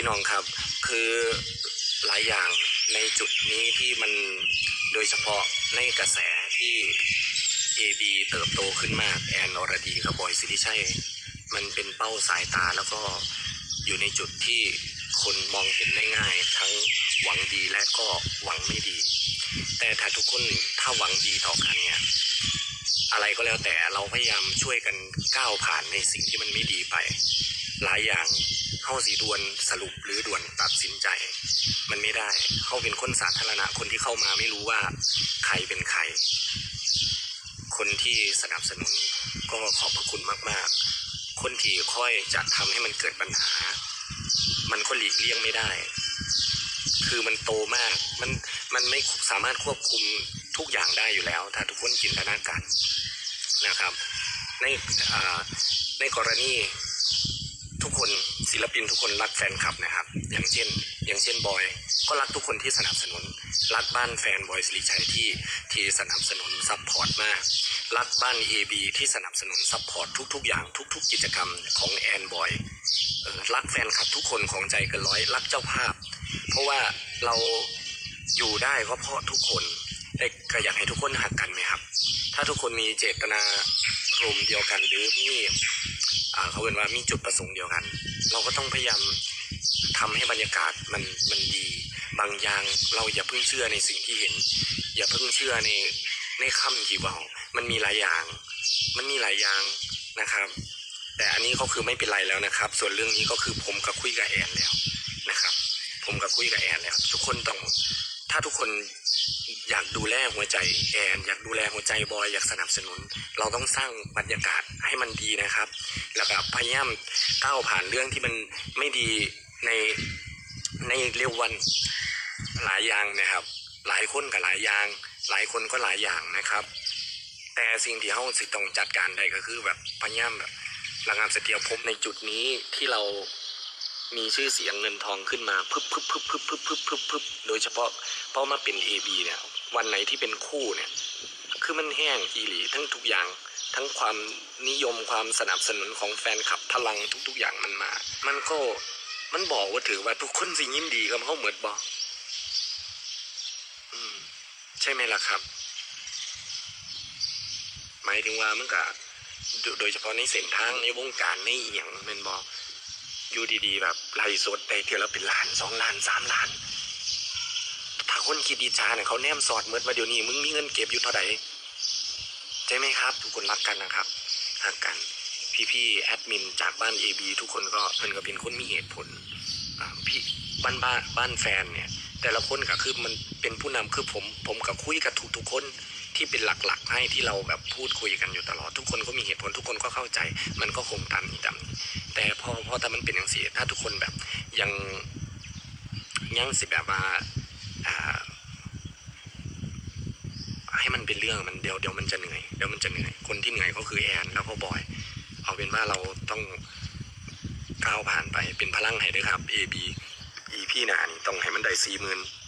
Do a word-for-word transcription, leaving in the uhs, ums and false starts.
พี่น้องครับคือหลายอย่างในจุดนี้ที่มันโดยเฉพาะในกระแสที่ เอ บี เติบโตขึ้นมากแอนอรดีกับบอยสิริชัยมันเป็นเป้าสายตาแล้วก็อยู่ในจุดที่คนมองเห็นได้ง่ายทั้งหวังดีและก็หวังไม่ดีแต่ถ้าทุกคนถ้าหวังดีต่อกันเนี่ยอะไรก็แล้วแต่เราพยายามช่วยกันก้าวผ่านในสิ่งที่มันไม่ดีไปหลายอย่างเข้าสีด่วนสรุปหรือด่วนตัดสินใจมันไม่ได้เขาเป็นคนสาธารณะคนที่เข้ามาไม่รู้ว่าใครเป็นใครคนที่สนับสนุนก็ขอบพระคุณมากๆคนที่ค่อยจะทำให้มันเกิดปัญหามันก็หลีกเลี่ยงไม่ได้คือมันโตมากมันมันไม่สามารถควบคุมทุกอย่างได้อยู่แล้วถ้าทุกคนจินตนาการนะครับในในกรณีทุกคนศิลปินทุกคนรักแฟนคลับนะครับอย่างเช่นอย่างเช่นบอยก็รักทุกคนที่สนับสนุนรักบ้านแฟนบอยสิริชัยที่ที่สนับสนุนซัพพอร์ตมากรักบ้าน เอ บี ที่สนับสนุนซัพพอร์ตทุกๆอย่างทุกๆกิจกรรมของแอนบอยรักแฟนคลับทุกคนของใจเกินร้อยรักเจ้าภาพเพราะว่าเราอยู่ได้ก็เพราะทุกคนแต่ก็อยากให้ทุกคนหักกันไหมครับถ้าทุกคนมีเจตนารมณ์เดียวกันหรือมีเขาเรียกว่ามีจุดประสงค์เดียวกันเราก็ต้องพยายามทำให้บรรยากาศมันมันดีบางอย่างเราอย่าเพิ่งเชื่อในสิ่งที่เห็นอย่าเพิ่งเชื่อในในคำที่ว่ามันมีหลายอย่างมันมีหลายอย่างนะครับแต่อันนี้ก็คือไม่เป็นไรแล้วนะครับส่วนเรื่องนี้ก็คือผมกับคุยกับแอนแล้วนะครับผมกับคุยกับแอนแล้วทุกคนต้องถ้าทุกคนอยากดูแลหัวใจแอนอยากดูแลหัวใจบอยอยากสนับสนุนเราต้องสร้างบรรยากาศให้มันดีนะครับแล้วก็พยายามก้าวผ่านเรื่องที่มันไม่ดีในในเร็ววันหลายอย่างนะครับหลายคนกับหลายอย่างหลายคนก็หลายอย่างนะครับแต่สิ่งที่เขาสิต้องจัดการได้ก็คือแบบพยายามแบบระงับเสถียรภพในจุดนี้ที่เรามีชื่อเสียงเงินทองขึ้นมาพึบพึบพึบพึบพึบพึบพึบพึบโดยเฉพาะเพราะมาเป็น เอ บี เนี่ยวันไหนที่เป็นคู่เนี่ยคือมันแห้งอีหลีทั้งทุกอย่างทั้งความนิยมความสนับสนุนของแฟนคลับพลังทุกๆอย่างมันมามันก็มันบอกว่าถือว่าทุกคนสิยินดีกับเขาเหมือนบอกอืมใช่ไหมล่ะครับหมายถึงว่ามันก็โดยเฉพาะในเส้นทางในวงการในอีหยังมันบอกอยู่ดีๆแบบไล่สดได้เที่ยวละเป็นล้านสองล้านสามล้านถ้าคนคิดดีจ้าเนี่ยเขาแนมสอดเมื่อว่าเดี๋ยวนี้มึงมีเงินเก็บอยู่เท่าไหร่ใช่ไหมครับทุกคนรักกันนะครับรักกันพี่ๆแอดมินจากบ้าน เอ บี ทุกคนก็เพิ่นก็เป็นคนมีเหตุผลพี่บ้านบ้านบ้านแฟนเนี่ยแต่ละคนก็คือมันเป็นผู้นำคือผมผมก็คุยกับทุกๆคนที่เป็นหลักๆให้ที่เราแบบพูดคุยกันอยู่ตลอดทุกคนก็มีเหตุผลทุกคนก็เข้าใจมันก็คงตามนี้ตามนี้แต่พอพอถ้ามันเป็นอย่างนี้ถ้าทุกคนแบบยังยังสิแบบว่าอ่าให้มันเป็นเรื่องมันเดี๋ยวเดี๋ยวมันจะเหนื่อยเดี๋ยวมันจะเหนื่อยคนที่เหนื่อยก็คือแอนแล้วก็บอยเอาเป็นว่าเราต้องก้าวผ่านไปเป็นพลังให้ด้วยครับ เอ บี อี พี หน้านี่ต้องให้มันได้สี่หมื่น